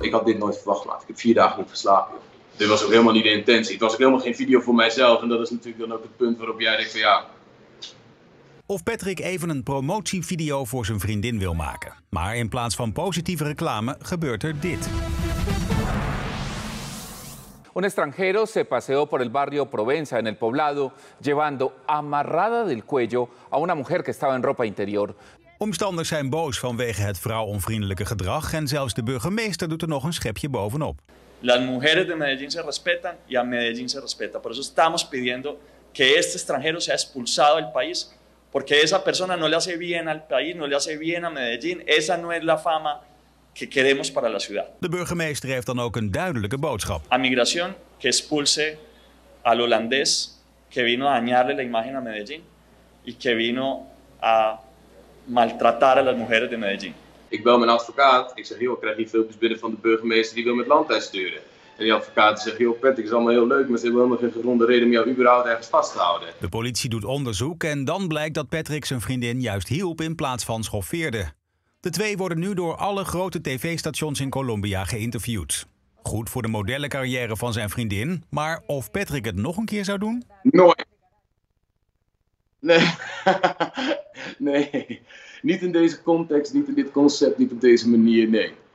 Ik had dit nooit verwacht, maat. Ik heb 4 dagen niet geslapen. Joh. Dit was ook helemaal niet de intentie. Het was ook helemaal geen video voor mijzelf. En dat is natuurlijk dan ook het punt waarop jij denkt van ja... Of Patrick even een promotievideo voor zijn vriendin wil maken. Maar in plaats van positieve reclame gebeurt er dit. Un extranjero se paseó por el barrio Provenza en el Poblado, llevando amarrada del cuello a una mujer que estaba en ropa interior. Omstanders zijn boos vanwege het vrouwonvriendelijke gedrag en zelfs de burgemeester doet er nog een schepje bovenop. Las mujeres de Medellín se respetan y a Medellín se respeta. Por eso estamos pidiendo que este extranjero sea expulsado del país, porque esa persona no le hace bien al país, no le hace bien a Medellín. Esa no es la fama que queremos para la ciudad. De burgemeester heeft dan ook een duidelijke boodschap. A migración que expulse al holandés que vino a dañarle la imagen a Medellín y que vino a maltratar a las mujeres de Medellín. Ik bel mijn advocaat. Ik zeg, joh, ik krijg hier filmpjes binnen van de burgemeester die wil met land uitsturen. En die advocaat zegt, joh, Patrick, het is allemaal heel leuk, maar ze hebben helemaal geen gegronde reden om jou überhaupt ergens vast te houden. De politie doet onderzoek en dan blijkt dat Patrick zijn vriendin juist hielp in plaats van schoffeerde. De twee worden nu door alle grote tv-stations in Colombia geïnterviewd. Goed voor de modellencarrière van zijn vriendin, maar of Patrick het nog een keer zou doen? Nooit. Nee. Nee. Niet in deze context, niet in dit concept, niet op deze manier, nee.